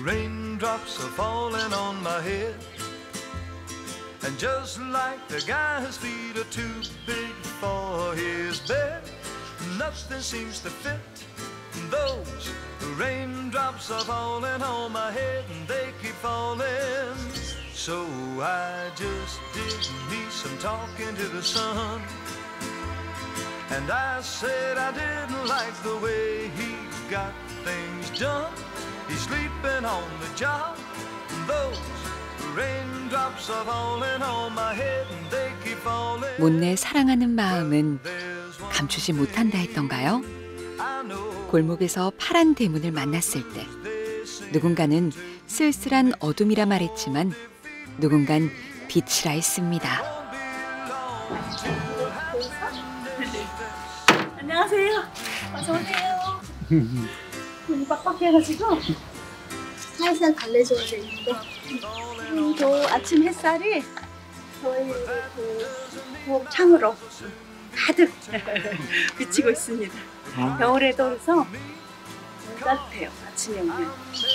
Raindrops are falling on my head. And just like the guy whose feet are too big for his bed, nothing seems to fit. Those raindrops are falling on my head and they keep falling. So I just did me some talking to the sun. And I said I didn't like the way he got things done. He's sleeping on the job. Those raindrops are falling on my head and they keep falling. 못내 사랑하는 마음은 감추지 못한다 했던가요? 골목에서 파란 대문을 만났을 때 누군가는 쓸쓸한 어둠이라 말했지만 누군간 빛이라 했습니다. 안녕하세요. 어서 오세요. 눈이 빡빡해가지고 살살 달래줘야 되는데 저 아침 햇살이 저희 부엌 창으로 가득 비치고 있습니다. 겨울에도 그래서 따뜻해요. 아침에 오면.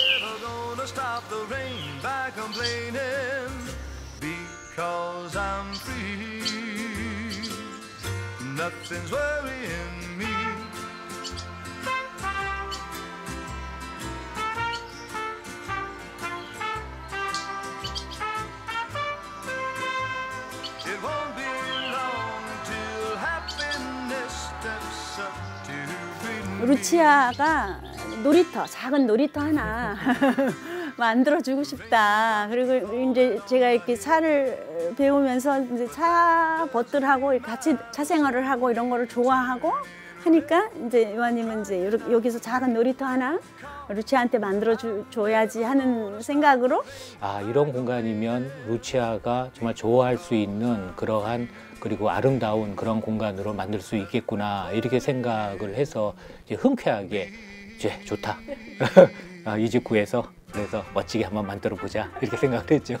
루치아가 놀이터, 작은 놀이터 하나 만들어주고 싶다. 그리고 이제 제가 이렇게 차를 배우면서 이제 차 버들하고 같이 차 생활을 하고 이런 거를 좋아하고 하니까 이제 요한님은 이제 여기서 작은 놀이터 하나 루치아한테 만들어줘야지 하는 생각으로. 아, 이런 공간이면 루치아가 정말 좋아할 수 있는 그러한 그리고 아름다운 그런 공간으로 만들 수 있겠구나 이렇게 생각을 해서 이제 흔쾌하게 이제 좋다. 아, 이 집 구해서 그래서 멋지게 한번 만들어 보자 이렇게 생각을 했죠.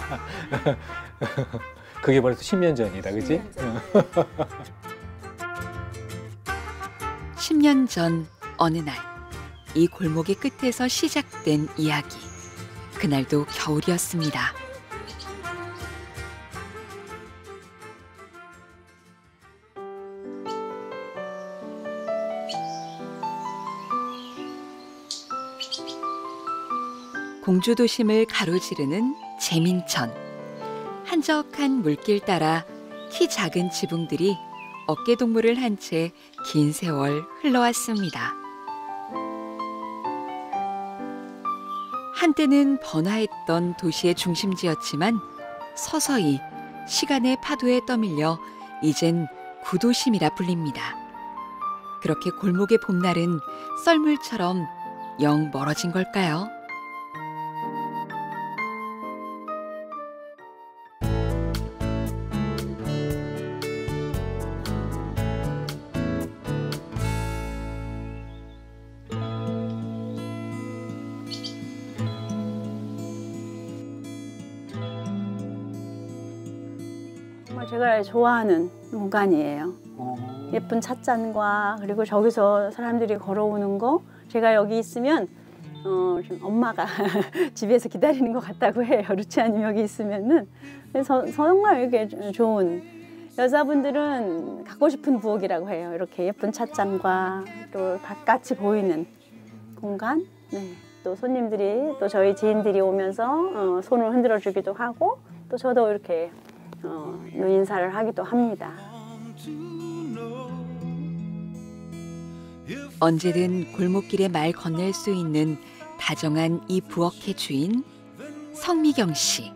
그게 벌써 10년 전이다, 그렇지? 10년 전 어느 날 이 골목의 끝에서 시작된 이야기. 그날도 겨울이었습니다. 공주도심을 가로지르는 재민천. 한적한 물길 따라 키 작은 지붕들이 어깨동무를 한 채 긴 세월 흘러왔습니다. 한때는 번화했던 도시의 중심지였지만 서서히 시간의 파도에 떠밀려 이젠 구도심이라 불립니다. 그렇게 골목의 봄날은 썰물처럼 영 멀어진 걸까요? 제가 좋아하는 공간이에요. 예쁜 찻잔과 그리고 저기서 사람들이 걸어오는 거, 제가 여기 있으면 좀 엄마가 집에서 기다리는 것 같다고 해요. 루치아님 여기 있으면은. 그래서 정말 이렇게 좋은, 여자분들은 갖고 싶은 부엌이라고 해요. 이렇게 예쁜 찻잔과 또 바깥이 보이는 공간. 네. 또 손님들이, 또 저희 지인들이 오면서 손을 흔들어 주기도 하고, 또 저도 이렇게 인사를 하기도 합니다. 언제든 골목길에 말 건넬 수 있는 다정한 이 부엌의 주인 성미경 씨.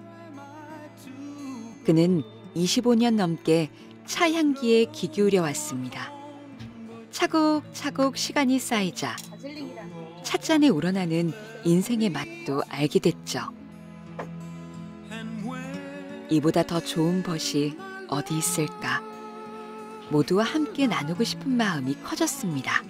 그는 25년 넘게 차 향기에 귀 기울여 왔습니다. 차곡차곡 시간이 쌓이자 찻잔에 우러나는 인생의 맛도 알게 됐죠. 이보다 더 좋은 벗이 어디 있을까? 모두와 함께 나누고 싶은 마음이 커졌습니다.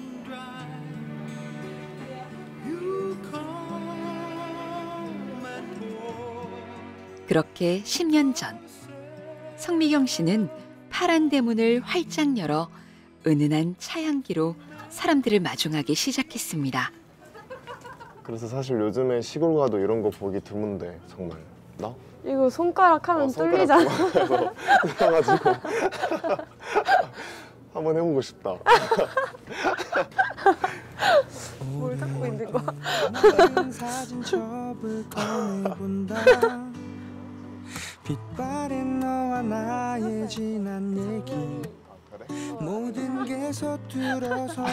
그렇게 10년 전 성미경 씨는 파란 대문을 활짝 열어 은은한 차향기로 사람들을 마중하기 시작했습니다. 그래서 사실 요즘에 시골 가도 이런 거 보기 드문데 정말. 나? 이거 손가락 하면 손가락 뚫리잖아. 그래가지고 한번 해보고 싶다. 뭘 잡고 있는 거야? 빛바랜 너와 나의 지난 얘기 모든 게 서툴어서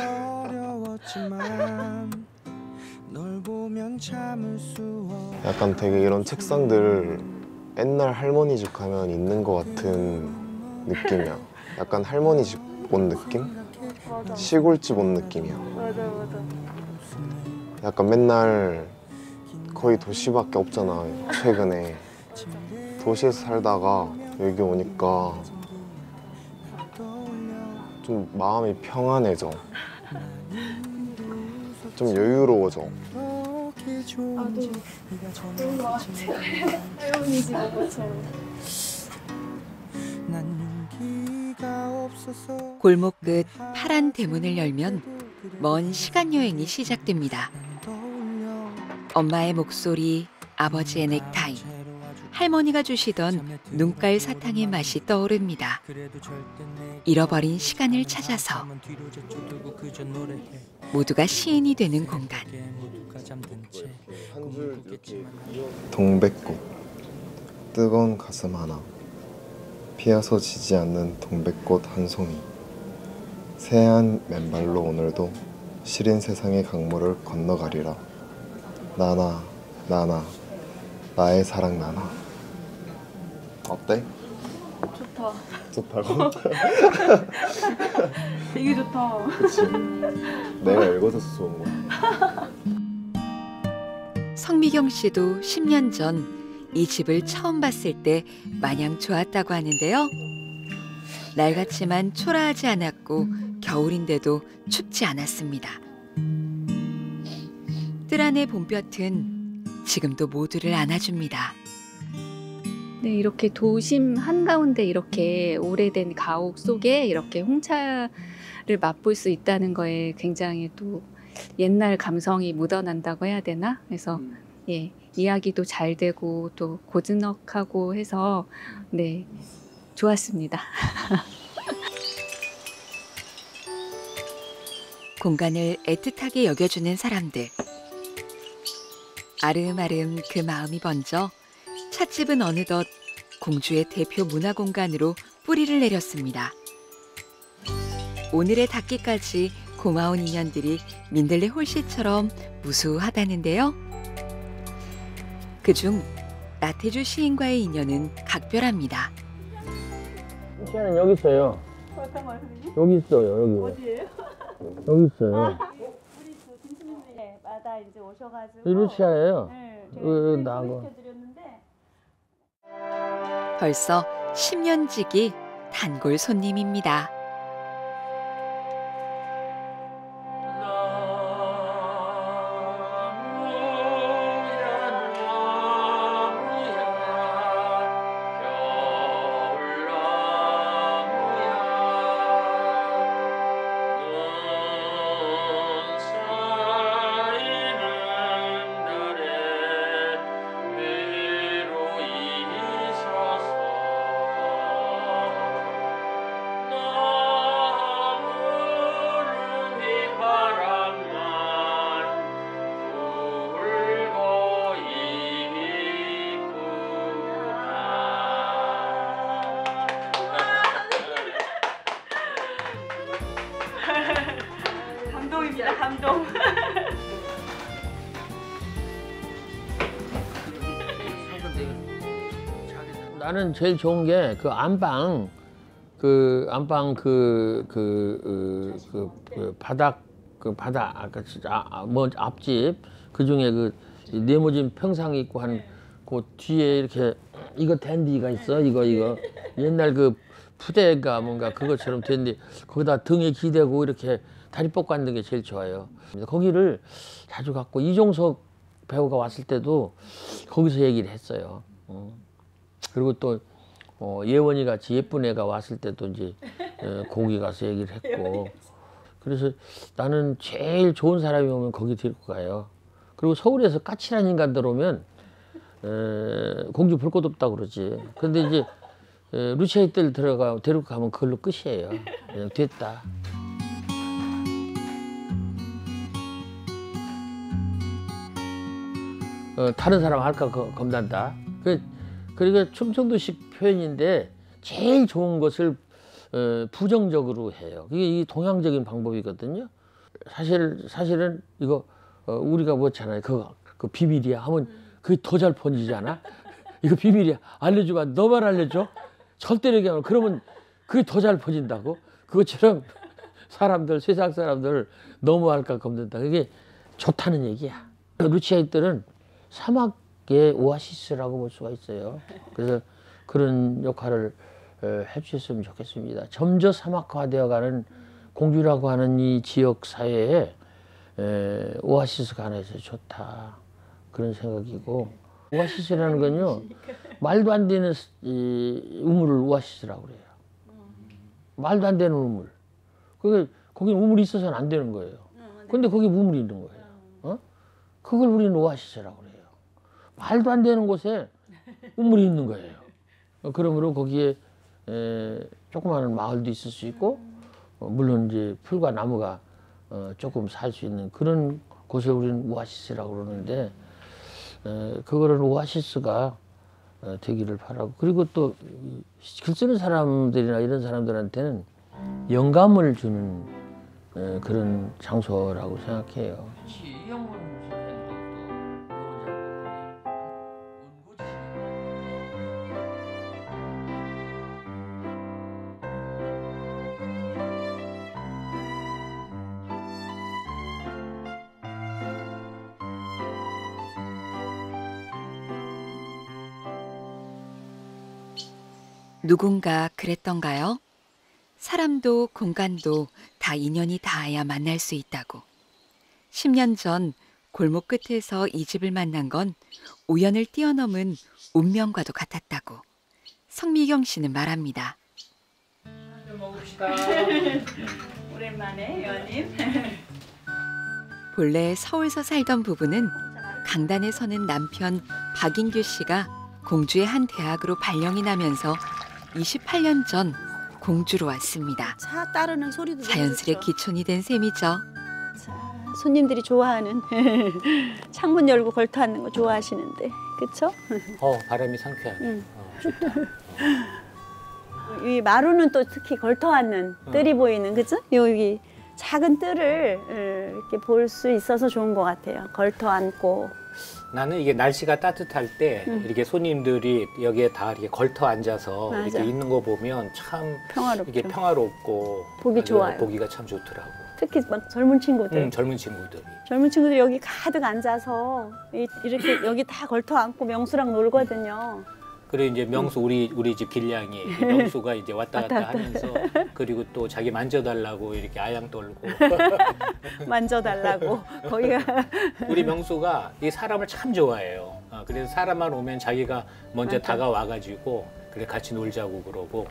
어려웠지만 널 보면 참을 수 없어. 약간 되게 이런 책상들 옛날 할머니 집 가면 있는 것 같은 느낌이야. 약간 할머니 집 온 느낌? 맞아. 시골집 온 느낌이야. 맞아. 약간 맨날 거의 도시밖에 없잖아, 최근에. 도시에서 살다가 여기 오니까 좀 마음이 평안해져. 좀 여유로워져. 나도 그런 거 같아. 할머니 집 오고처럼. 골목 끝 파란 대문을 열면 먼 시간 여행이 시작됩니다. 엄마의 목소리, 아버지의 넥타이, 할머니가 주시던 눈깔 사탕의 맛이 떠오릅니다. 잃어버린 시간을 찾아서 모두가 시인이 되는 공간. 동백꽃, 뜨거운 가슴 하나, 피어서 지지 않는 동백꽃 한 송이. 새하얀 맨발로 오늘도 시린 세상의 강물을 건너가리라. 나나 나나 나의 사랑 나나. 어때? 좋다. 좋다고? 되게 좋다. 그치? 내가 읽어줘서 좋은 거야. 성미경 씨도 10년 전 이 집을 처음 봤을 때 마냥 좋았다고 하는데요. 날같지만 초라하지 않았고 겨울인데도 춥지 않았습니다. 뜰 안의 봄볕은 지금도 모두를 안아줍니다. 네, 이렇게 도심 한가운데 이렇게 오래된 가옥 속에 이렇게 홍차를 맛볼 수 있다는 거에 굉장히 또 옛날 감성이 묻어난다고 해야 되나? 그래서 예, 이야기도 잘 되고 또 고즈넉하고 해서 네, 좋았습니다. 공간을 애틋하게 여겨주는 사람들. 아름아름 그 마음이 번져 찻집은 어느덧 공주의 대표 문화공간으로 뿌리를 내렸습니다. 오늘의 닿기까지 고마운 인연들이 민들레 홀씨처럼 무수하다는데요. 그중 나태주 시인과의 인연은 각별합니다. 시아는 여기 있어요. 어떤 거요, 선생님? 여기 있어요. 여기. 어디예요? 여기 있어요. 우리 그 김수님들마다 이제 오셔가지고. 이 루치아예요. 네, 나하고. 드렸는데. 벌써 10년 지기 단골 손님입니다. 감동입니다, 감동. 나는 제일 좋은 게 그 안방, 바닥, 앞집 그 중에 그 네모진 평상이 있고 한 그 뒤에 이렇게 이거 댄디가 있어. 이거 옛날 그 푸대가 뭔가 그것처럼 댄디 거기다 등에 기대고 이렇게 다리 뻗고 앉는 게 제일 좋아요. 거기를 자주 갔고 이종석 배우가 왔을 때도 거기서 얘기를 했어요. 그리고 또 예원이 같이 예쁜 애가 왔을 때도 이제 거기 가서 얘기를 했고. 그래서 나는 제일 좋은 사람이 오면 거기 데리고 가요. 그리고 서울에서 까칠한 인간들 오면 공주 볼 것 없다고 그러지. 근데 이제 루치아의 뜰 데리고 가면 그걸로 끝이에요. 그냥 됐다. 다른 사람 할까 겁난다. 그러니까 충청도식 표현인데 제일 좋은 것을 부정적으로 해요. 이게 동양적인 방법이거든요. 사실은 이거 우리가 뭐잖아요. 그 비밀이야 하면 그게 더 잘 번지잖아. 이거 비밀이야. 알려주면 너만 알려줘. 절대로 얘기하면 그러면 그게 더 잘 퍼진다고. 그것처럼 세상 사람들 너무 할까 겁는다. 그게 좋다는 얘기야. 루치아의 뜰은 사막의 오아시스라고 볼 수가 있어요. 그래서 그런 역할을 해주셨으면 좋겠습니다. 점점 사막화되어가는 공주라고 하는 이 지역 사회에 오아시스가 하나 있어서 좋다. 그런 생각이고, 오아시스라는 건요, 말도 안 되는 우물을 오아시스라고 그래요. 말도 안 되는 우물. 거기는 우물이 있어서는 안 되는 거예요. 근데 거기 우물이 있는 거예요. 그걸 우리는 오아시스라고 그래요. 말도 안 되는 곳에 우물이 있는 거예요. 그러므로 거기에 조그마한 마을도 있을 수 있고, 물론 이제 풀과 나무가 조금 살 수 있는 그런 곳을 우리는 오아시스라고 그러는데, 그거는 오아시스가 되기를 바라고, 그리고 또 글 쓰는 사람들이나 이런 사람들한테는 영감을 주는 그런 장소라고 생각해요. 누군가 그랬던가요? 사람도 공간도 다 인연이 닿아야 만날 수 있다고. 10년 전 골목 끝에서 이 집을 만난 건 우연을 뛰어넘은 운명과도 같았다고 성미경 씨는 말합니다. 먹읍시다. 오랜만에 연임. 본래 서울서 살던 부부는 강단에 서는 남편 박인규 씨가 공주의 한 대학으로 발령이 나면서 28년 전 공주로 왔습니다. 차 따르는 소리도 자연스레 좋죠. 기촌이 된 셈이죠. 자, 손님들이 좋아하는 창문 열고 걸터 앉는 거 좋아하시는데, 그렇죠? 바람이 상쾌하네. 이 마루는 또 특히 걸터 앉는 뜰이 보이는, 그죠? 여기 작은 뜰을 이렇게 볼 수 있어서 좋은 것 같아요. 걸터 앉고. 나는 이게 날씨가 따뜻할 때 이렇게 손님들이 여기에 다 이렇게 걸터 앉아서 맞아. 이렇게 있는 거 보면 참 평화롭죠. 이게 평화롭고 보기 좋아요. 보기가 참 좋더라고. 특히 막 젊은 친구들. 젊은 친구들이. 젊은 친구들 여기 가득 앉아서 이렇게 여기 다 걸터 앉고 명수랑 놀거든요. 그리고 이제 명수 우리 집 길냥이 명수가 이제 왔다 갔다 하면서 그리고 또 자기 만져달라고 이렇게 아양 떨고 만져달라고 거기가 우리 명수가 이 사람을 참 좋아해요. 그래서 사람만 오면 자기가 먼저 맞아. 다가와가지고 그래 같이 놀자고 그러고.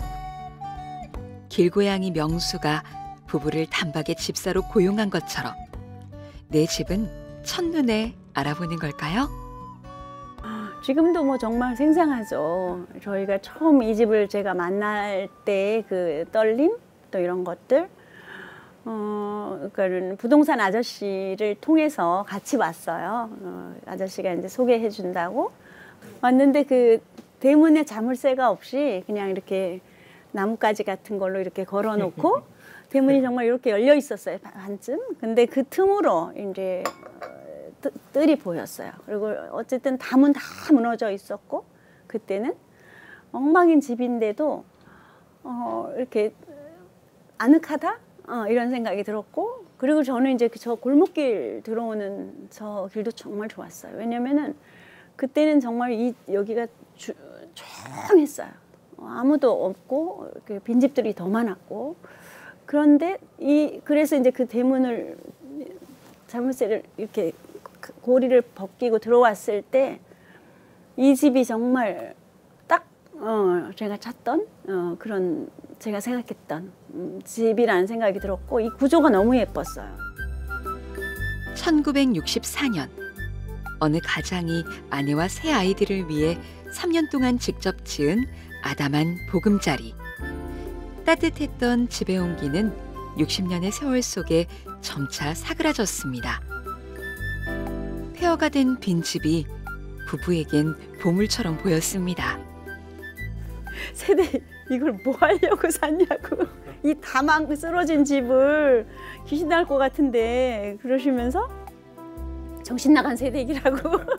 길고양이 명수가 부부를 단박에 집사로 고용한 것처럼 내 집은 첫눈에 알아보는 걸까요? 지금도 뭐 정말 생생하죠. 저희가 처음 이 집을 제가 만날 때 그 떨림 또 이런 것들, 그러니까 부동산 아저씨를 통해서 같이 왔어요. 아저씨가 이제 소개해 준다고 왔는데 그 대문에 자물쇠가 없이 그냥 이렇게 나뭇가지 같은 걸로 이렇게 걸어놓고 대문이 정말 이렇게 열려 있었어요, 반쯤. 근데 그 틈으로 이제 뜰이 보였어요. 그리고 어쨌든 담은 다 무너져 있었고 그때는 엉망인 집인데도 이렇게 아늑하다 이런 생각이 들었고, 그리고 저는 이제 저 골목길 들어오는 저 길도 정말 좋았어요. 왜냐면은 그때는 정말 여기가 조용했어요. 아무도 없고 빈집들이 더 많았고, 그런데 그래서 이제 그 대문을 자물쇠를 이렇게 고리를 벗기고 들어왔을 때 이 집이 정말 딱 제가 찾던 그런 제가 생각했던 집이라는 생각이 들었고, 이 구조가 너무 예뻤어요. 1964년 어느 가장이 아내와 새 아이들을 위해 3년 동안 직접 지은 아담한 보금자리. 따뜻했던 집의 온기는 60년의 세월 속에 점차 사그라졌습니다. 폐허가 된 빈집이 부부에겐 보물처럼 보였습니다. 세대 이걸 뭐 하려고 샀냐고. 이 다망 쓰러진 집을 귀신 나올 것 같은데 그러시면서 정신 나간 세대기라고.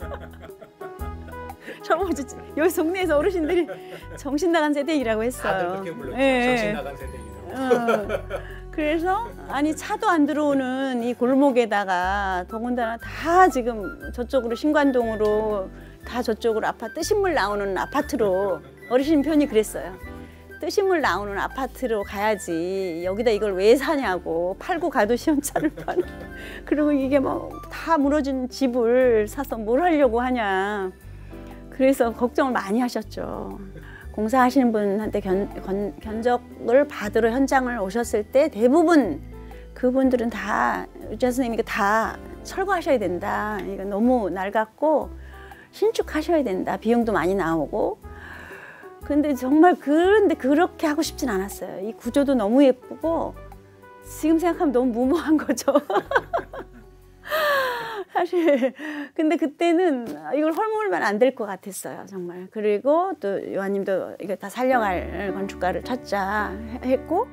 저보고 여기 동네에서 어르신들이 정신 나간 세대기라고 했어요. 다들 그렇게 불렀죠. 예, 정신 나간 세대기라고. 그래서 아니 차도 안 들어오는 이 골목에다가 더군다나 다 지금 저쪽으로 신관동으로 다 저쪽으로 아파트 뜨신물 나오는 아파트로 어르신 편이 그랬어요. 뜨신물 나오는 아파트로 가야지 여기다 이걸 왜 사냐고. 팔고 가도 시원찮을 뻔. 그리고 이게 뭐 다 무너진 집을 사서 뭘 하려고 하냐. 그래서 걱정을 많이 하셨죠. 공사하시는 분한테 견적을 받으러 현장을 오셨을 때 대부분 그분들은 다 유지아 선생님이 다 철거하셔야 된다. 이거 너무 낡았고 신축하셔야 된다. 비용도 많이 나오고. 근데 정말 그런데 그렇게 하고 싶진 않았어요. 이 구조도 너무 예쁘고 지금 생각하면 너무 무모한 거죠. 사실 근데 그때는 이걸 헐물면 안 될 것 같았어요. 정말. 그리고 또 요한님도 이거 다 살려갈 건축가를 찾자 했고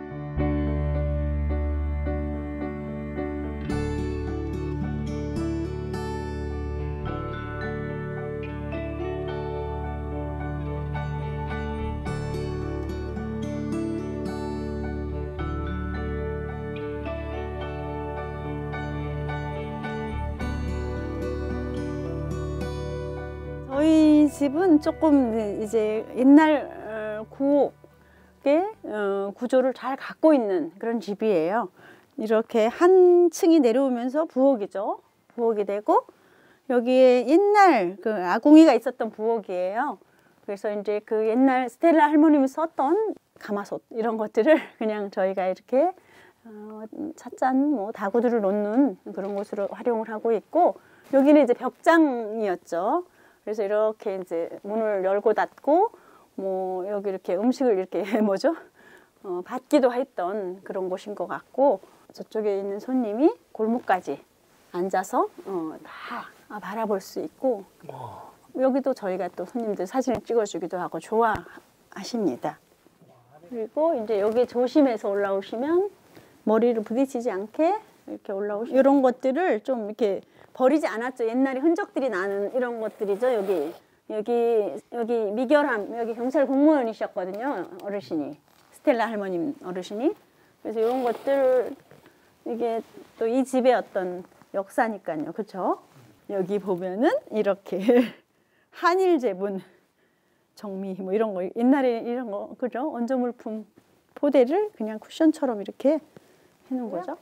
저희 집은 조금 이제 옛날 구옥의 구조를 잘 갖고 있는 그런 집이에요. 이렇게 한 층이 내려오면서 부엌이죠. 부엌이 되고 여기에 옛날 그 아궁이가 있었던 부엌이에요. 그래서 이제 그 옛날 스텔라 할머님이 썼던 가마솥 이런 것들을 그냥 저희가 이렇게 찻잔 뭐 다구들을 놓는 그런 곳으로 활용을 하고 있고 여기는 이제 벽장이었죠. 그래서 이렇게 이제 문을 열고 닫고 뭐 여기 이렇게 음식을 이렇게 뭐죠? 받기도 했던 그런 곳인 것 같고 저쪽에 있는 손님이 골목까지 앉아서 다 바라볼 수 있고 여기도 저희가 또 손님들 사진을 찍어주기도 하고 좋아하십니다. 그리고 이제 여기 조심해서 올라오시면 머리를 부딪히지 않게 이렇게 올라오시면 이런 것들을 좀 이렇게 버리지 않았죠. 옛날에 흔적들이 나는 이런 것들이죠. 여기 미결함, 여기 경찰 공무원이셨거든요. 어르신이. 스텔라 할머님 어르신이. 그래서 이런 것들, 이게 또 이 집의 어떤 역사니까요. 그렇죠? 여기 보면은 이렇게 한일 제분, 정미 뭐 이런 거, 옛날에 이런 거, 그죠? 원조물품 포대를 그냥 쿠션처럼 이렇게 해놓은 거죠.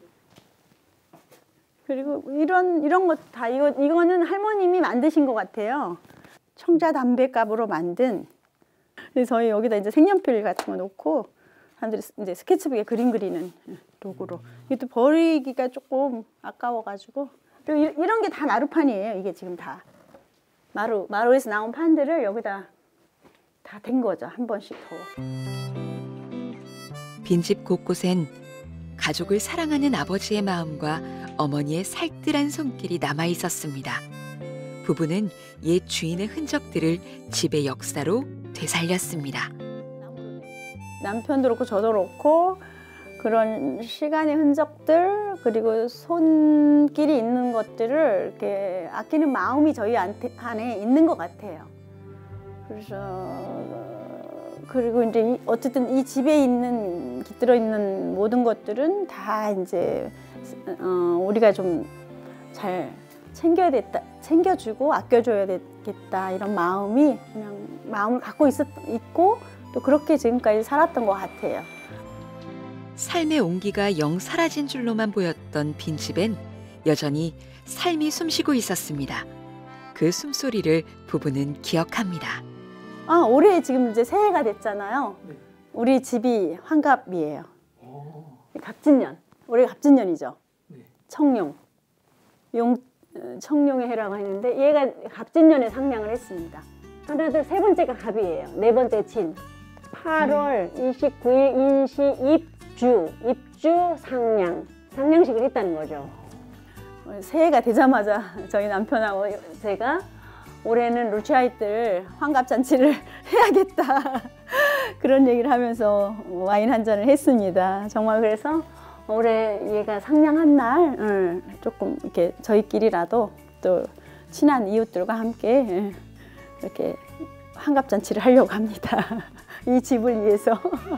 그리고 이런 것 다 이거는 할머님이 만드신 것 같아요. 청자 담배갑으로 만든. 그래서 저희 여기다 이제 색연필 같은 거 놓고 사람들이 이제 스케치북에 그림 그리는 도구로. 이것도 버리기가 조금 아까워가지고. 그리고 이런 게 다 나루판이에요. 이게 지금 다 마루에서 나온 판들을 여기다 다 댄 거죠. 한 번씩 더. 빈집 곳곳엔 가족을 사랑하는 아버지의 마음과 어머니의 살뜰한 손길이 남아 있었습니다. 부부는 옛 주인의 흔적들을 집의 역사로 되살렸습니다. 남편도 그렇고 저도 그렇고 그런 시간의 흔적들 그리고 손길이 있는 것들을 이렇게 아끼는 마음이 저희 안에 있는 것 같아요. 그래서 그리고 이제 어쨌든 이 집에 깃들어 있는 모든 것들은 다 이제 우리가 좀 잘 챙겨주고 아껴줘야 되겠다 이런 마음이 그냥 마음을 갖고 있고 또 그렇게 지금까지 살았던 것 같아요. 삶의 온기가 영 사라진 줄로만 보였던 빈집엔 여전히 삶이 숨쉬고 있었습니다. 그 숨소리를 부부는 기억합니다. 올해 지금 이제 새해가 됐잖아요. 네. 우리 집이 환갑이에요. 갑진년. 올해 갑진년이죠. 네. 청룡. 청룡의 해라고 했는데 얘가 갑진년에 상냥을 했습니다. 하나, 둘, 세 번째가 갑이에요. 네 번째 진. 8월 29일 인시 입주 상냥. 상냥식을 했다는 거죠. 새해가 되자마자 저희 남편하고 제가 올해는 루치아이들 환갑잔치를 해야겠다. 그런 얘기를 하면서 와인 한 잔을 했습니다. 정말 그래서 올해 얘가 상냥한 날 조금 이렇게 저희끼리라도 또 친한 이웃들과 함께 이렇게 환갑잔치를 하려고 합니다. 이 집을 위해서.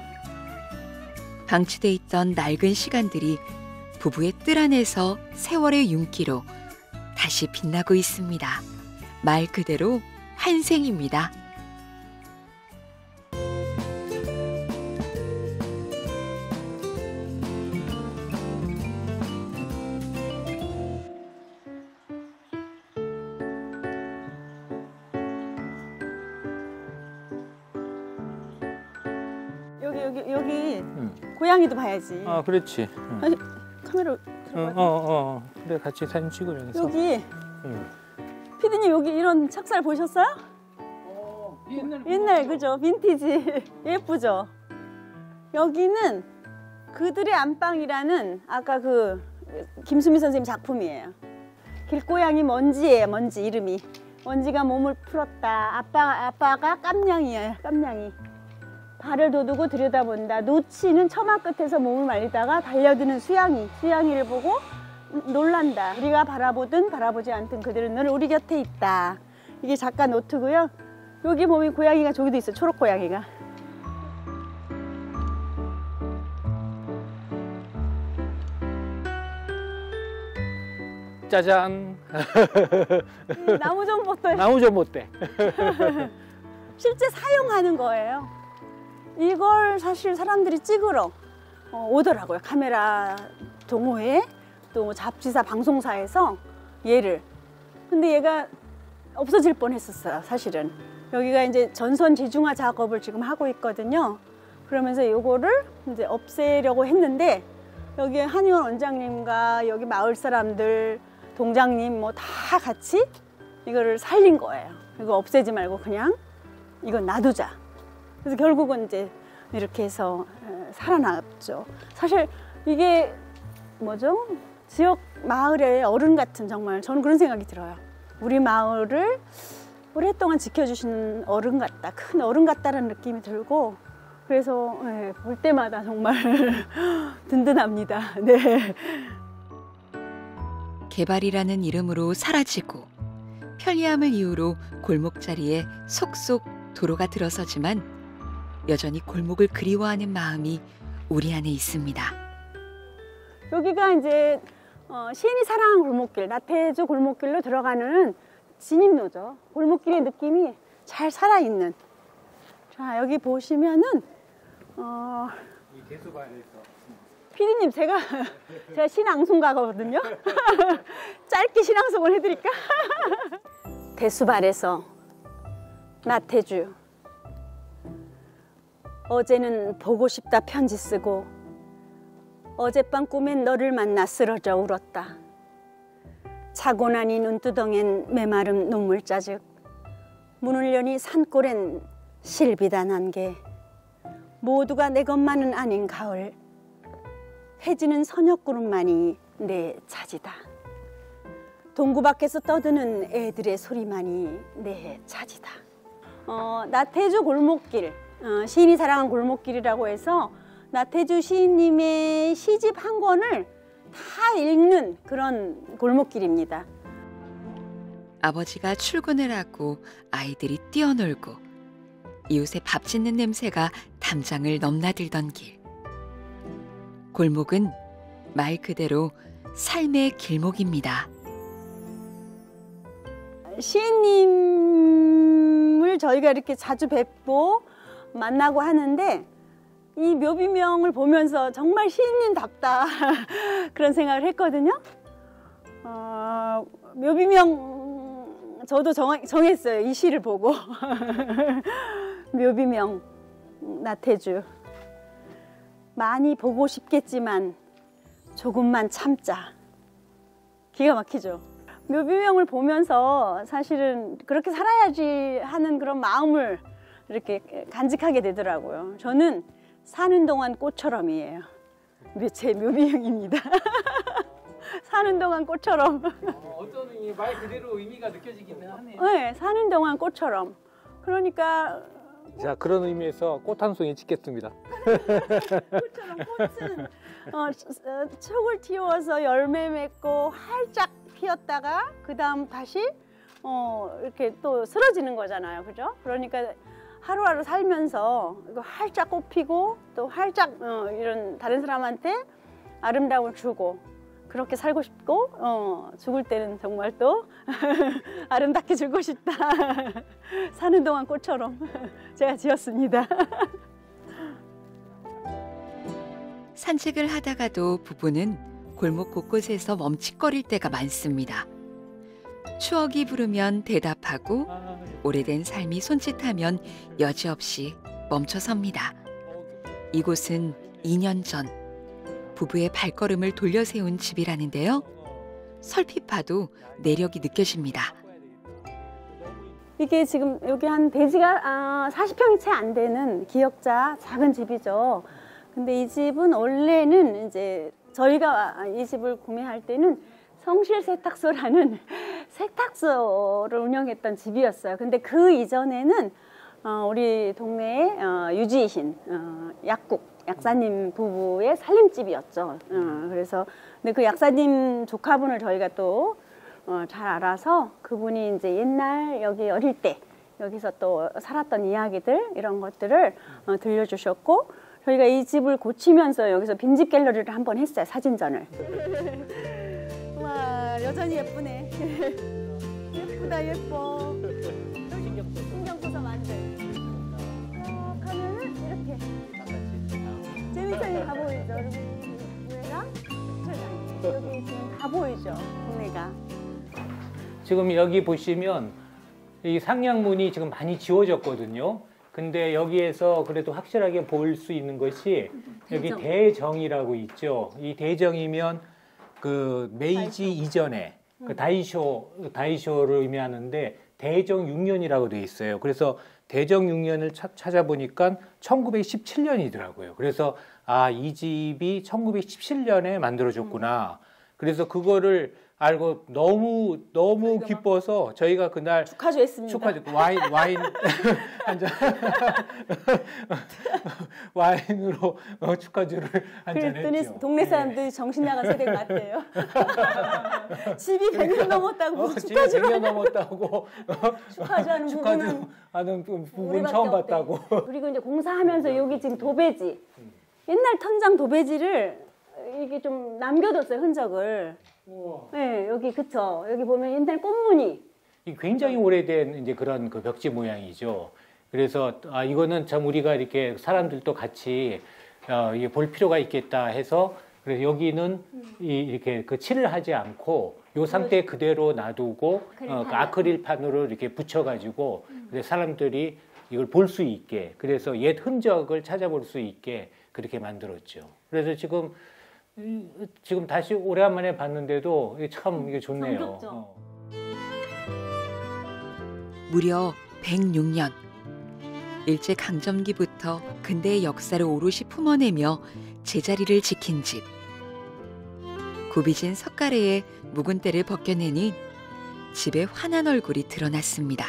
방치돼 있던 낡은 시간들이 부부의 뜰 안에서 세월의 윤기로 다시 빛나고 있습니다. 말 그대로 환생입니다. 여기 고양이도 봐야지. 아, 그렇지. 아니, 카메라 들어봐. 그래, 같이 사진 찍으면서. 여기 피디님 여기 이런 착살 보셨어요? 옛날 그죠? 빈티지 예쁘죠? 여기는 그들의 안방이라는 아까 그 김수미 선생님 작품이에요. 길고양이 먼지예요. 먼지 이름이. 먼지가 몸을 풀었다. 아빠가 깜냥이에요. 깜냥이. 발을 도두고 들여다본다. 노치는 처마 끝에서 몸을 말리다가 달려드는 수양이를 보고 놀란다. 우리가 바라보든 바라보지 않든 그들은 늘 우리 곁에 있다. 이게 작가 노트고요. 여기 보면 고양이가 저기도 있어요. 초록 고양이가. 짜잔. 나무전봇대. 나무전봇대. 실제 사용하는 거예요. 이걸 사실 사람들이 찍으러 오더라고요. 카메라 동호회 또 잡지사 방송사에서 얘를. 근데 얘가 없어질 뻔했었어요. 사실은. 여기가 이제 전선 지중화 작업을 지금 하고 있거든요. 그러면서 이거를 이제 없애려고 했는데 여기 한의원 원장님과 여기 마을 사람들, 동장님 뭐 다 같이 이거를 살린 거예요. 이거 없애지 말고 그냥 이건 놔두자. 그래서 결국은 이제 이렇게 해서 살아났죠. 사실 이게 뭐죠? 지역 마을의 어른 같은 정말 저는 그런 생각이 들어요. 우리 마을을 오랫동안 지켜주신 어른 같다. 큰 어른 같다는 느낌이 들고 그래서 볼 때마다 정말 든든합니다. 네. 개발이라는 이름으로 사라지고 편리함을 이유로 골목자리에 속속 도로가 들어서지만 여전히 골목을 그리워하는 마음이 우리 안에 있습니다. 여기가 이제 시인이 사랑한 골목길, 나태주 골목길로 들어가는 진입로죠. 골목길의 느낌이 잘 살아있는. 자, 여기 보시면은 피디님 제가 신앙송가거든요. 짧게 신앙송을 해드릴까? 대수발에서 나태주. 어제는 보고 싶다 편지 쓰고 어젯밤 꿈엔 너를 만나 쓰러져 울었다. 자고 나니 눈두덩엔 메마른 눈물 자즉 문을 여니 산골엔 실비단 안개 모두가 내 것만은 아닌 가을 해지는 서녁구름만이 내 차지다. 동구 밖에서 떠드는 애들의 소리만이 내 차지다. 나태주 골목길, 시인이 사랑한 골목길이라고 해서 나태주 시인님의 시집 한 권을 다 읽는 그런 골목길입니다. 아버지가 출근을 하고 아이들이 뛰어놀고 이웃의 밥 짓는 냄새가 담장을 넘나들던 길. 골목은 말 그대로 삶의 길목입니다. 시인님을 저희가 이렇게 자주 뵙고 만나고 하는데 이 묘비명을 보면서 정말 시인님답다 그런 생각을 했거든요. 묘비명 저도 정했어요. 이 시를 보고. 묘비명 나태주. 많이 보고 싶겠지만 조금만 참자. 기가 막히죠. 묘비명을 보면서 사실은 그렇게 살아야지 하는 그런 마음을 이렇게 간직하게 되더라고요. 저는 사는 동안 꽃처럼이에요. 제 묘비명입니다. 사는 동안 꽃처럼. 어떤 의미, 말 그대로 의미가 느껴지기는 하네요. 네, 사는 동안 꽃처럼. 그러니까 자, 그런 의미에서 꽃 한 송이 찍겠습니다. 꽃처럼 꽃은 촉을 틔워서 열매 맺고 활짝 피었다가 그 다음 다시 이렇게 또 쓰러지는 거잖아요, 그죠? 그러니까 하루하루 살면서 활짝 꽃 피고 또 활짝 이런 다른 사람한테 아름다움을 주고 그렇게 살고 싶고 죽을 때는 정말 또 아름답게 죽고 싶다. 사는 동안 꽃처럼 제가 지었습니다. 산책을 하다가도 부부는 골목 곳곳에서 멈칫거릴 때가 많습니다. 추억이 부르면 대답하고 오래된 삶이 손짓하면 여지없이 멈춰섭니다. 이곳은 2년 전 부부의 발걸음을 돌려 세운 집이라는데요. 설핏 봐도 내력이 느껴집니다. 이게 지금 여기 한 대지가 40평이 채 안 되는 기역자 작은 집이죠. 근데 이 집은 원래는 이제 저희가 이 집을 구매할 때는 성실세탁소라는 세탁소를 운영했던 집이었어요. 근데 그 이전에는 우리 동네에 유지이신 약사님 부부의 살림집이었죠. 그래서 근데 그 약사님 조카분을 저희가 또 잘 알아서 그분이 이제 옛날 여기 어릴 때 여기서 또 살았던 이야기들 이런 것들을 들려주셨고 저희가 이 집을 고치면서 여기서 빈집 갤러리를 한번 했어요. 사진전을. 와 여전히 예쁘네. 예쁘다 예뻐. 신경 써서 만들. 쭉 하면은 이렇게 재밌어요. 다 보이죠? 우리랑 여기 지금 다 보이죠? 동네가. 지금 여기 보시면 이 상량문이 지금 많이 지워졌거든요. 근데 여기에서 그래도 확실하게 볼 수 있는 것이 여기 대정이라고 있죠. 이 대정이면 그 메이지 이전에 그 다이쇼를 의미하는데 대정 6년이라고 돼 있어요. 그래서 대정 6년을 찾아보니까 1917년이더라고요. 그래서 이 집이 1917년에 만들어졌구나. 그래서 그거를 알고 너무 기뻐서 저희가 그날 축하했습니다. 와인 한잔 와인으로 축하주를 한잔 했죠. 동네 사람들이 정신 나간 세대 같아요. 집이 100년 넘었다고 무슨 축하주를 100년 넘었다고 축하주하는 부분 처음 봤다고. 그리고 이제 공사하면서 여기 지금 도배지 옛날 천장 도배지를 이게 좀 남겨뒀어요 흔적을. 네, 여기 그쵸. 여기 보면 옛날 꽃무늬. 굉장히 오래된 이제 그런 그 벽지 모양이죠. 그래서 이거는 참 우리가 이렇게 사람들도 같이 이게 볼 필요가 있겠다 해서 그래서 여기는 이렇게 그 칠을 하지 않고 요 상태 그대로 놔두고 그 아크릴판으로 이렇게 붙여가지고 그래서 사람들이 이걸 볼 수 있게 그래서 옛 흔적을 찾아볼 수 있게 그렇게 만들었죠. 그래서 지금 다시 오래간만에 봤는데도 참 이게 좋네요. 무려 106년. 일제강점기부터 근대의 역사를 오롯이 품어내며 제자리를 지킨 집. 굽이진 석가래에 묵은 때를 벗겨내니 집의 환한 얼굴이 드러났습니다.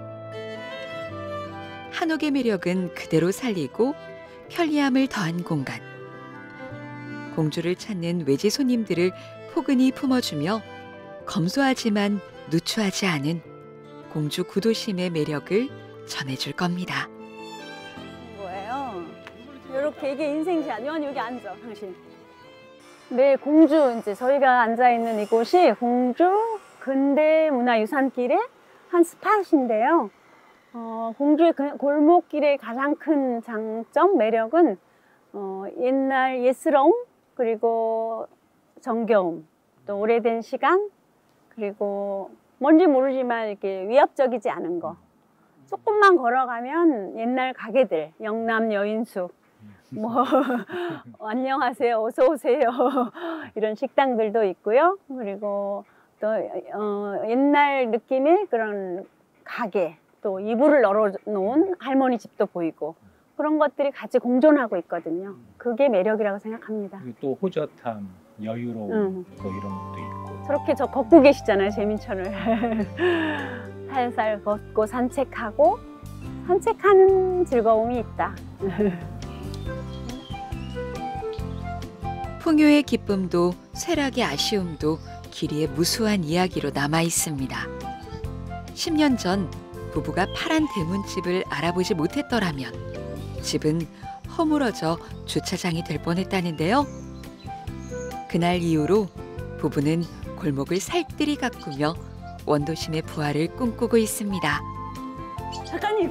한옥의 매력은 그대로 살리고 편리함을 더한 공간. 공주를 찾는 외지 손님들을 포근히 품어주며 검소하지만 누추하지 않은 공주 구도심의 매력을 전해줄 겁니다. 뭐예요? 이렇게 이게 인생샷. 요한 여기 앉아, 당신. 네, 공주 이제 저희가 앉아 있는 이곳이 공주 근대문화유산길의 한 스팟인데요. 공주의 골목길의 가장 큰 장점, 매력은 옛날 예스러움, 그리고 정겨움, 또 오래된 시간, 그리고 뭔지 모르지만 이렇게 위압적이지 않은 거. 조금만 걸어가면 옛날 가게들, 영남 여인숙, 안녕하세요, 어서 오세요 이런 식당들도 있고요. 그리고 또 옛날 느낌의 그런 가게, 또 이불을 널어놓은 할머니 집도 보이고 그런 것들이 같이 공존하고 있거든요. 그게 매력이라고 생각합니다. 또 호젓함, 여유로움 또 이런 것도 있고. 저렇게 저 걷고 계시잖아요, 재민천을. 살살 걷고 산책하고 산책하는 즐거움이 있다. 풍요의 기쁨도 쇠락의 아쉬움도 길이의 무수한 이야기로 남아 있습니다. 10년 전 부부가 파란 대문집을 알아보지 못했더라면 집은 허물어져 주차장이 될 뻔했다는데요. 그날 이후로 부부는 골목을 살뜰히 가꾸며 원도심의 부활을 꿈꾸고 있습니다. 작가님,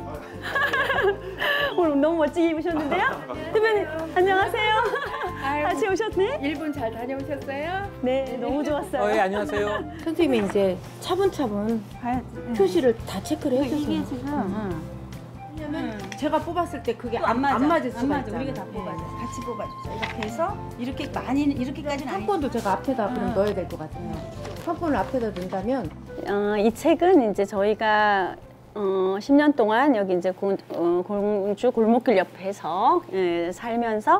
오늘 너무 멋지게 입으셨는데요? 대표님, 안녕하세요. 같이 오셨네? 일본 잘 다녀오셨어요? 네, 너무 좋았어요. 예, 안녕하세요. 선생님이 이제 차분차분 표시를 다 체크를 해주세요. 이게 지금 왜냐면 제가 뽑았을 때 그게 안 맞을 수가 있잖아요. 우리가 다 뽑아줘요. 같이 뽑아주죠. 이렇게 해서 이렇게 많이 이렇게까지는 판권도 제가 앞에다 그럼 넣어야 될 것 같아요. 판권을 앞에다 넣는다면 이 책은 이제 저희가 10년 동안 여기 이제 공주 골목길 옆에서 살면서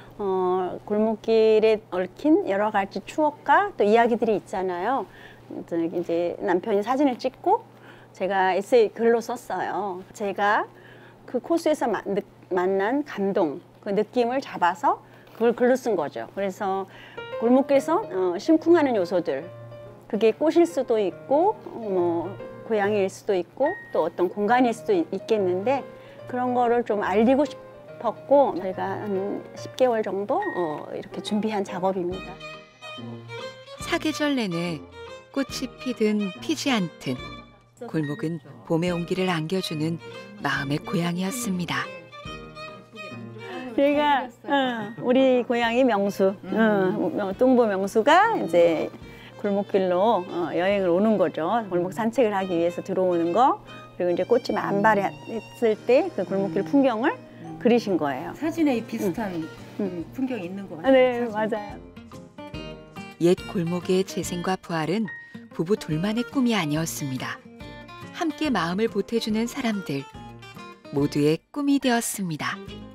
골목길에 얽힌 여러 가지 추억과 또 이야기들이 있잖아요. 이제 남편이 사진을 찍고 제가 에세이 글로 썼어요. 제가 그 코스에서 만난 감동, 그 느낌을 잡아서 그걸 글로 쓴 거죠. 그래서 골목길에서 심쿵하는 요소들, 그게 꽃일 수도 있고 뭐 고양이일 수도 있고 또 어떤 공간일 수도 있겠는데 그런 거를 좀 알리고 싶었고 저희가 한 10개월 정도 이렇게 준비한 작업입니다. 사계절 내내 꽃이 피든 피지 않든 골목은 봄의 온기를 안겨주는 마음의 고향이었습니다. 저희가 우리 고양이 명수, 뚱보 명수가 이제 골목길로 여행을 오는 거죠. 골목 산책을 하기 위해서 들어오는 거, 그리고 이제 꽃이 만발했을 때 그 골목길 풍경을 그리신 거예요. 사진에 비슷한 풍경이 있는 것 같아요. 네, 맞아요. 옛 골목의 재생과 부활은 부부 둘만의 꿈이 아니었습니다. 함께 마음을 보태주는 사람들, 모두의 꿈이 되었습니다.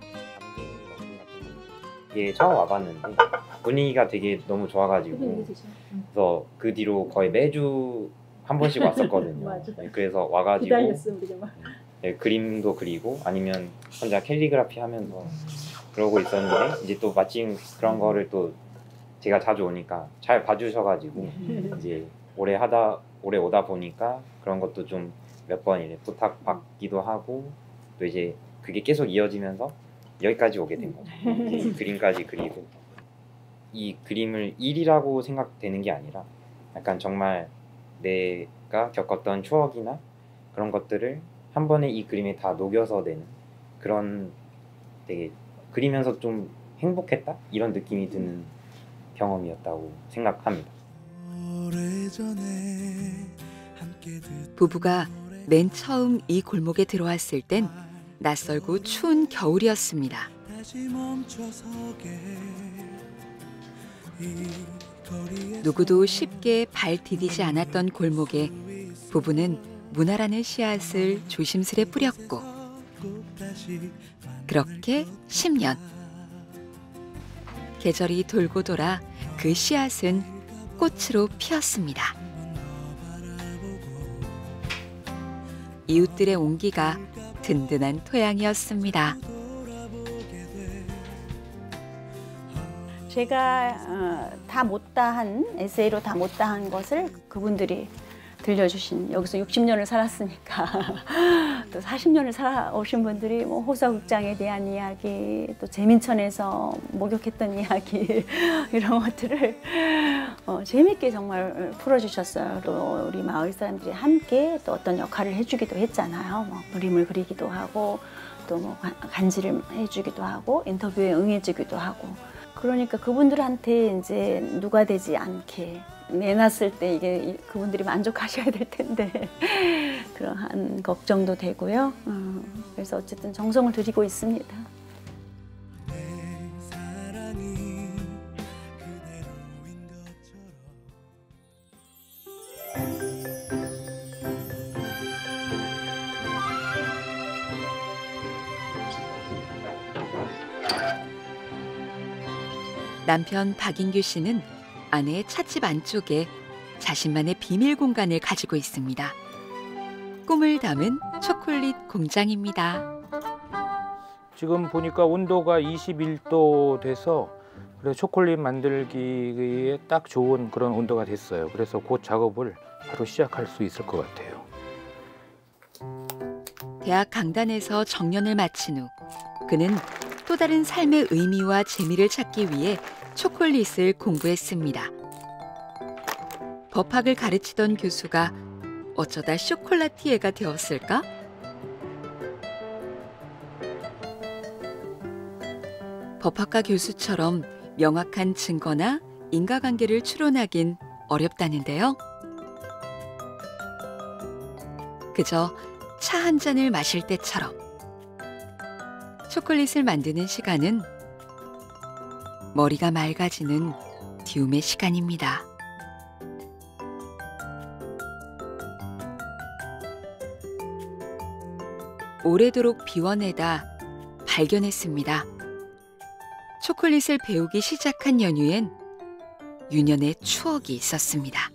이게 처음 와봤는데 분위기가 되게 너무 좋아가지고 그래서 그 뒤로 거의 매주 한 번씩 왔었거든요. 네, 그래서 와가지고 네, 그림도 그리고 아니면 혼자 캘리그라피 하면서 그러고 있었는데 이제 또 마침 그런 거를 또 제가 자주 오니까 잘 봐주셔가지고 이제 오래 오다 보니까 그런 것도 좀 몇 번 이제 부탁받기도 하고 또 이제 그게 계속 이어지면서 여기까지 오게 된 거죠. 그림까지 그리고 이 그림을 일이라고 생각되는 게 아니라 약간 정말 내가 겪었던 추억이나 그런 것들을 한 번에 이 그림에 다 녹여서 내는 그런 되게 그리면서 좀 행복했다? 이런 느낌이 드는 경험이었다고 생각합니다. 부부가 맨 처음 이 골목에 들어왔을 땐 낯설고 추운 겨울이었습니다. 누구도 쉽게 발 디디지 않았던 골목에 부부는 문화라는 씨앗을 조심스레 뿌렸고 그렇게 10년. 계절이 돌고 돌아 그 씨앗은 꽃으로 피었습니다. 이웃들의 온기가 든든한 토양이었습니다. 제가 다 못다한 에세이로 다 못다한 것을 그분들이 들려주신, 여기서 60년을 살았으니까 또 40년을 살아오신 분들이 뭐 호서극장에 대한 이야기, 또 재민천에서 목욕했던 이야기 이런 것들을 재밌게 정말 풀어주셨어요. 또 우리 마을 사람들이 함께 또 어떤 역할을 해주기도 했잖아요. 뭐 그림을 그리기도 하고 또 뭐 간지를 해주기도 하고 인터뷰에 응해주기도 하고. 그러니까 그분들한테 이제 누가 되지 않게 내놨을 때 이게 그분들이 만족하셔야 될 텐데 그러한 걱정도 되고요. 그래서 어쨌든 정성을 들이고 있습니다. 남편 박인규 씨는 아내의 찻집 안쪽에 자신만의 비밀 공간을 가지고 있습니다. 꿈을 담은 초콜릿 공장입니다. 지금 보니까 온도가 21도 돼서 그래서 초콜릿 만들기에 딱 좋은 그런 온도가 됐어요. 그래서 곧 작업을 바로 시작할 수 있을 것 같아요. 대학 강단에서 정년을 마친 후 그는 또 다른 삶의 의미와 재미를 찾기 위해 초콜릿을 공부했습니다. 법학을 가르치던 교수가 어쩌다 쇼콜라티에가 되었을까? 법학과 교수처럼 명확한 증거나 인과관계를 추론하긴 어렵다는데요. 그저 차 한 잔을 마실 때처럼 초콜릿을 만드는 시간은 머리가 맑아지는 디움의 시간입니다. 오래도록 비워내다 발견했습니다. 초콜릿을 배우기 시작한 연유엔 유년의 추억이 있었습니다.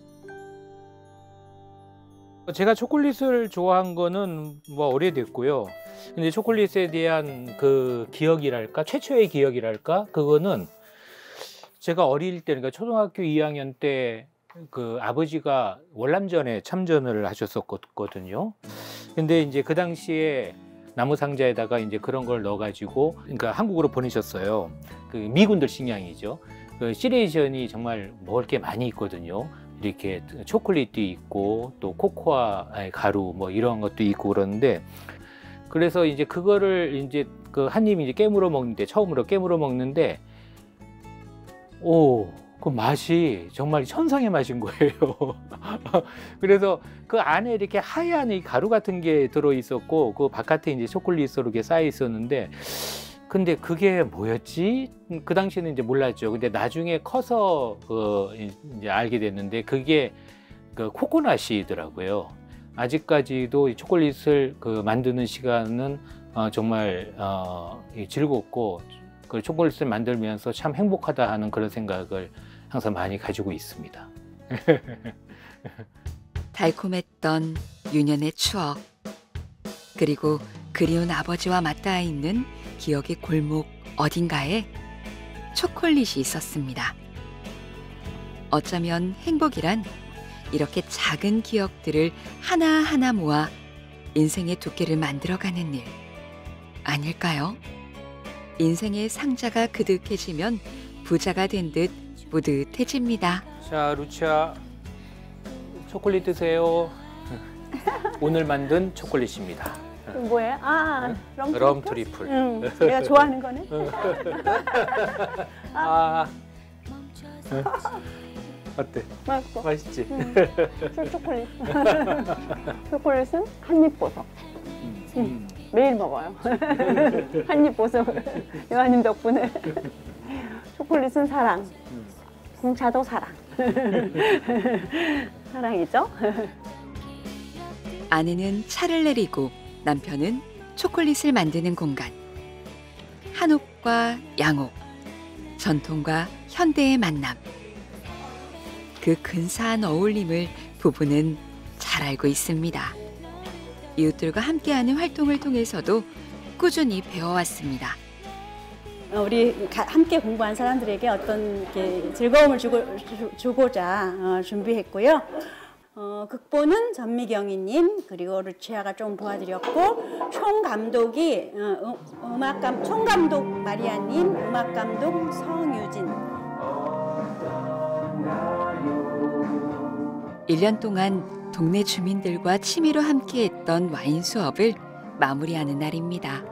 제가 초콜릿을 좋아한 거는 뭐 오래됐고요. 근데 초콜릿에 대한 그 기억이랄까, 최초의 기억이랄까, 그거는 제가 어릴 때, 그러니까 초등학교 2학년 때 그 아버지가 월남전에 참전을 하셨었거든요. 근데 이제 그 당시에 나무 상자에다가 이제 그런 걸 넣어가지고, 그러니까 한국으로 보내셨어요. 그 미군들 식량이죠. 그 시레이션이 정말 먹을 게 많이 있거든요. 이렇게 초콜릿도 있고 또 코코아 가루 뭐 이런 것도 있고 그러는데, 그래서 이제 그거를 이제 그 한 입 이제 깨물어 먹는데, 처음으로 깨물어 먹는데, 그 맛이 정말 천상의 맛인 거예요. 그래서 그 안에 이렇게 하얀 이 가루 같은 게 들어 있었고, 그 바깥에 이제 초콜릿으로 이렇게 쌓여 있었는데, 근데 그게 뭐였지? 그 당시에는 이제 몰랐죠. 근데 나중에 커서 이제 알게 됐는데, 그게 그 코코넛이더라고요. 아직까지도 이 초콜릿을 만드는 시간은 정말 즐겁고, 그 초콜릿을 만들면서 참 행복하다 하는 그런 생각을 항상 많이 가지고 있습니다. 달콤했던 유년의 추억, 그리고 그리운 아버지와 맞닿아 있는 기억의 골목 어딘가에 초콜릿이 있었습니다. 어쩌면 행복이란 이렇게 작은 기억들을 하나하나 모아 인생의 두께를 만들어가는 일 아닐까요? 인생의 상자가 그득해지면 부자가 된 듯 뿌듯해집니다. 자, 루치아, 초콜릿 드세요. 오늘 만든 초콜릿입니다. 뭐예요? 럼 트리플. 내가 좋아하는 거네. 어때? 맛있어. 맛있지? 초콜릿. 초콜릿은 한입 보석. 매일 먹어요. 한입 보석. 요한님 덕분에. 초콜릿은 사랑. 공차도 사랑. 사랑이죠? 아내는 차를 내리고 남편은 초콜릿을 만드는 공간. 한옥과 양옥, 전통과 현대의 만남. 그 근사한 어울림을 부부는 잘 알고 있습니다. 이웃들과 함께하는 활동을 통해서도 꾸준히 배워왔습니다. 우리 함께 공부한 사람들에게 어떤 즐거움을 주고자 준비했고요. 극본은 전미경희님, 그리고 루치아가 좀 도와드렸고, 총감독이 총감독 마리아님, 음악감독 성유진. 1년 동안 동네 주민들과 취미로 함께했던 와인 수업을 마무리하는 날입니다.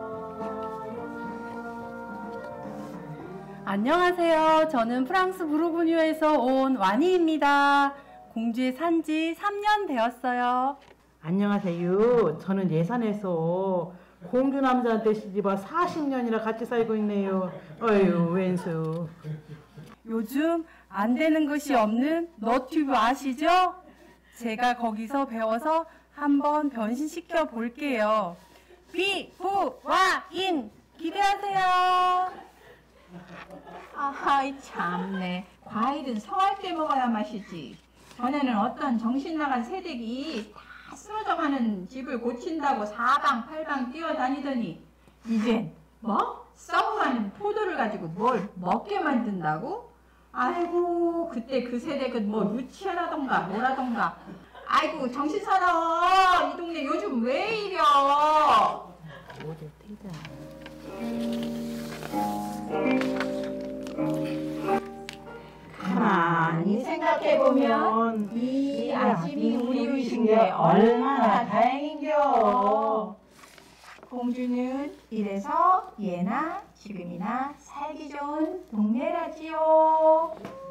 안녕하세요. 저는 프랑스 부르고뉴에서 온 와니입니다. 공주에 산 지 3년 되었어요. 안녕하세요. 저는 예산에서 공주 남자한테 시집와 40년이나 같이 살고 있네요. 어휴, 웬수. 요즘 안 되는 것이 없는 너튜브 아시죠? 제가 거기서 배워서 한번 변신시켜 볼게요. 비후와인 기대하세요. 아이 참네. 과일은 성할 때 먹어야 맛이지. 전에는 어떤 정신 나간 새댁이 다 쓰러져가는 집을 고친다고 사방팔방 뛰어다니더니 이젠 뭐? 썩어가는 포도를 가지고 뭘 먹게 만든다고? 아이고 그때 그 세댁은 뭐 유치하다던가 뭐라던가. 아이고 정신 사나워. 이 동네 요즘 왜 이려? 가만히 생각해보면 이 아침이 우리 의신 게 얼마나 다행인겨. 공주는 이래서 예나 지금이나 살기 좋은 동네라지요.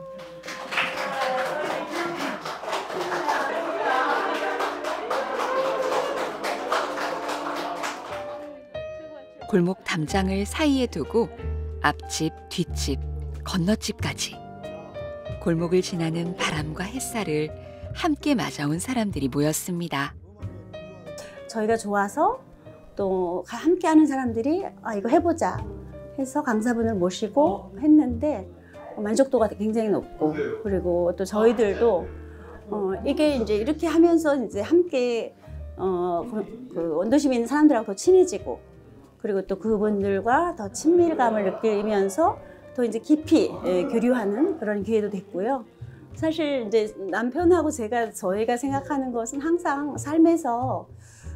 골목 담장을 사이에 두고 앞집, 뒷집, 건너집까지 골목을 지나는 바람과 햇살을 함께 맞아온 사람들이 모였습니다. 저희가 좋아서 또 함께하는 사람들이 이거 해보자 해서 강사분을 모시고 했는데 만족도가 굉장히 높고, 그리고 또 저희들도 이게 이제 이렇게 하면서 이제 함께 그 원도심에 있는 사람들하고 더 친해지고, 그리고 또 그분들과 더 친밀감을 느끼면서 더 이제 깊이 교류하는 그런 기회도 됐고요. 사실 이제 남편하고 저희가 생각하는 것은 항상 삶에서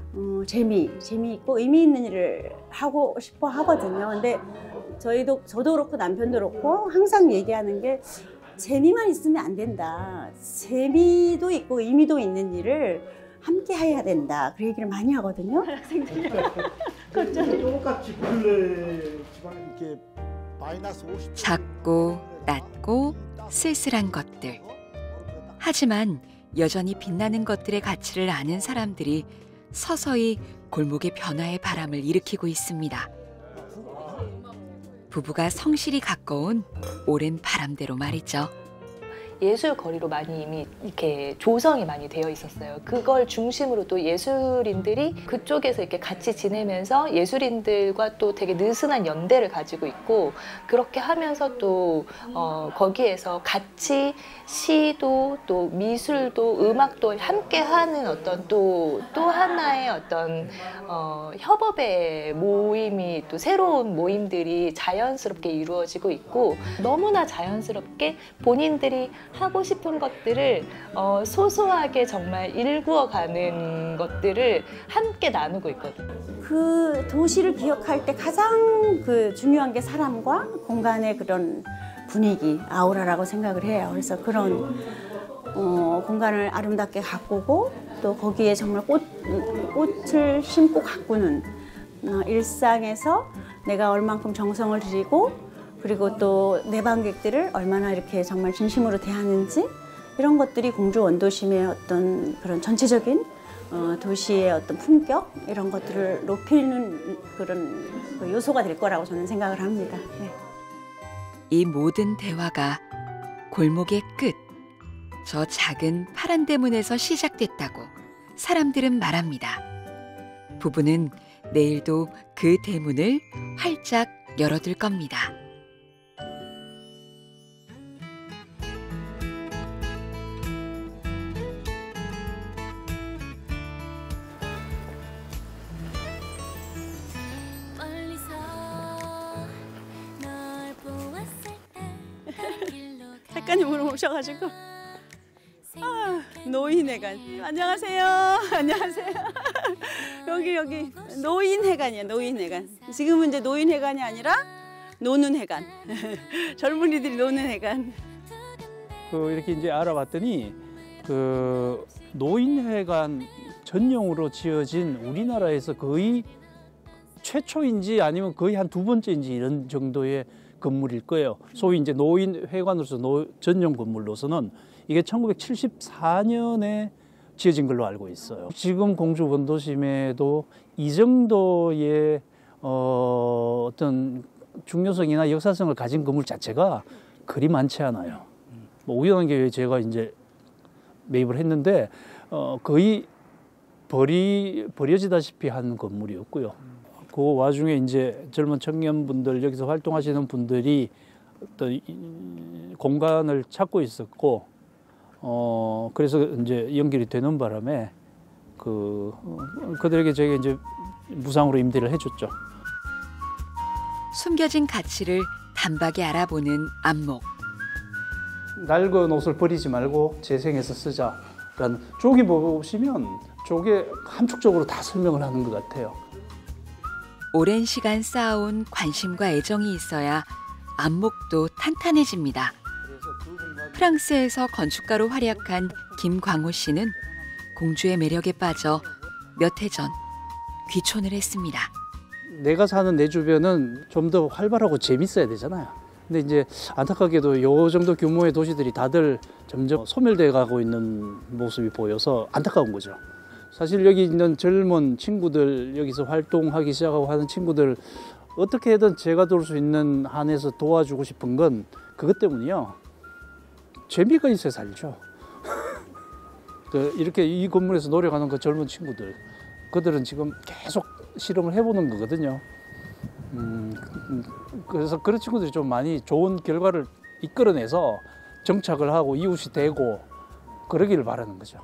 재미있고 의미 있는 일을 하고 싶어 하거든요. 근데 저도 그렇고 남편도 그렇고 항상 얘기하는 게 재미만 있으면 안 된다. 재미도 있고 의미도 있는 일을 함께 해야 된다. 그 얘기를 많이 하거든요. 학생들이. 똑같이 본래 지방에 이렇게 마이너스 50. 작고 낮고 쓸쓸한 것들. 하지만 여전히 빛나는 것들의 가치를 아는 사람들이 서서히 골목의 변화의 바람을 일으키고 있습니다. 부부가 성실히 가꿔온 오랜 바람대로 말이죠. 예술 거리로 많이 이미 이렇게 조성이 많이 되어 있었어요. 그걸 중심으로 또 예술인들이 그쪽에서 이렇게 같이 지내면서 예술인들과 또 되게 느슨한 연대를 가지고 있고, 그렇게 하면서 또 거기에서 같이 시도 또 미술도 음악도 함께하는 어떤 또 하나의 어떤 협업의 모임이, 또 새로운 모임들이 자연스럽게 이루어지고 있고, 너무나 자연스럽게 본인들이 하고 싶은 것들을 소소하게 정말 일구어가는 것들을 함께 나누고 있거든요. 그 도시를 기억할 때 가장 중요한 게 사람과 공간의 그런 분위기, 아우라라고 생각을 해요. 그래서 그런 공간을 아름답게 가꾸고, 또 거기에 정말 꽃을 심고 가꾸는 일상에서 내가 얼만큼 정성을 들이고, 그리고 또 내방객들을 얼마나 이렇게 정말 진심으로 대하는지, 이런 것들이 공주 원도심의 어떤 그런 전체적인 도시의 어떤 품격, 이런 것들을 높이는 그런 요소가 될 거라고 저는 생각을 합니다. 네. 이 모든 대화가 골목의 끝, 저 작은 파란 대문에서 시작됐다고 사람들은 말합니다. 부부는 내일도 그 대문을 활짝 열어둘 겁니다. 작가님으로 오셔가지고 노인회관. 안녕하세요. 안녕하세요. 여기 노인회관이에요. 노인회관. 지금은 이제 노인회관이 아니라 노는 회관. 젊은이들이 노는 회관. 이렇게 이제 알아봤더니 노인회관 전용으로 지어진 우리나라에서 거의 최초인지 아니면 거의 한 두 번째인지 이런 정도의 건물일 거예요. 소위 이제 노인회관으로서 전용 건물로서는 이게 1974년에 지어진 걸로 알고 있어요. 지금 공주 원도심에도 이 정도의 어떤 중요성이나 역사성을 가진 건물 자체가 그리 많지 않아요. 우연하게 제가 이제 매입을 했는데 거의 버려지다시피 한 건물이었고요. 그 와중에 이제 젊은 청년분들 여기서 활동하시는 분들이 어떤 공간을 찾고 있었고 그래서 이제 연결이 되는 바람에 그들에게 저희가 이제 무상으로 임대를 해줬죠. 숨겨진 가치를 단박에 알아보는 안목. 낡은 옷을 버리지 말고 재생해서 쓰자라는 쪽이 보시면 쪽에 함축적으로 다 설명을 하는 것 같아요. 오랜 시간 쌓아온 관심과 애정이 있어야 안목도 탄탄해집니다. 프랑스에서 건축가로 활약한 김광호 씨는 공주의 매력에 빠져 몇 해 전 귀촌을 했습니다. 내가 사는 내 주변은 좀 더 활발하고 재밌어야 되잖아요. 근데 이제 안타깝게도 요 정도 규모의 도시들이 다들 점점 소멸돼 가고 있는 모습이 보여서 안타까운 거죠. 사실 여기 있는 젊은 친구들, 여기서 활동하기 시작하고 하는 친구들 어떻게든 제가 도울 수 있는 한에서 도와주고 싶은 건 그것 때문이요. 재미가 있어야 살죠. 이렇게 이 건물에서 노력하는 그 젊은 친구들, 그들은 지금 계속 실험을 해보는 거거든요. 그래서 그런 친구들이 좀 많이 좋은 결과를 이끌어내서 정착을 하고 이웃이 되고 그러기를 바라는 거죠.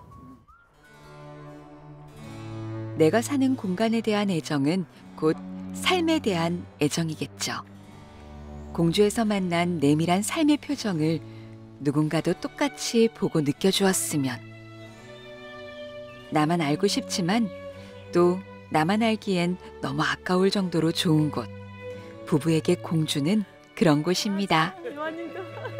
내가 사는 공간에 대한 애정은 곧 삶에 대한 애정이겠죠. 공주에서 만난 내밀한 삶의 표정을 누군가도 똑같이 보고 느껴주었으면. 나만 알고 싶지만 또 나만 알기엔 너무 아까울 정도로 좋은 곳. 부부에게 공주는 그런 곳입니다. 이완님도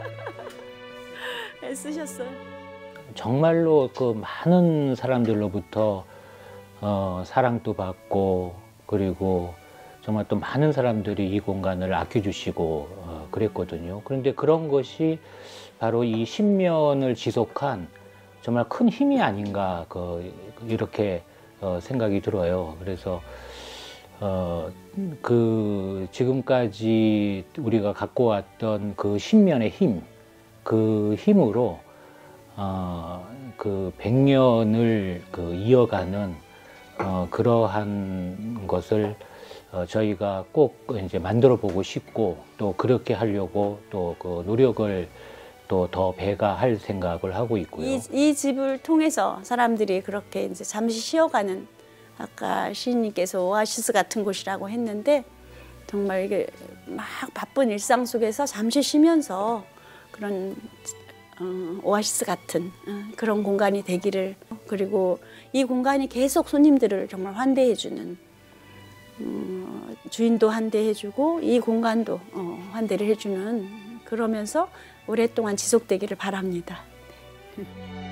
애쓰셨어요. 정말로 그 많은 사람들로부터 사랑도 받고 그리고 정말 또 많은 사람들이 이 공간을 아껴주시고 그랬거든요. 그런데 그런 것이 바로 이 10년을 지속한 정말 큰 힘이 아닌가 이렇게 생각이 들어요. 그래서 지금까지 우리가 갖고 왔던 그 10년의 힘, 그 힘으로 그 100년을 이어가는 그러한 것을 저희가 꼭 이제 만들어 보고 싶고 또 그렇게 하려고 또 그 노력을 또 더 배가할 생각을 하고 있고요. 이 집을 통해서 사람들이 그렇게 이제 잠시 쉬어가는, 아까 시인님께서 오아시스 같은 곳이라고 했는데 정말 이게 막 바쁜 일상 속에서 잠시 쉬면서 그런 오아시스 같은 그런 공간이 되기를, 그리고 이 공간이 계속 손님들을 정말 환대해주는, 주인도 환대해주고 이 공간도 환대를 해주는, 그러면서 오랫동안 지속되기를 바랍니다. 네.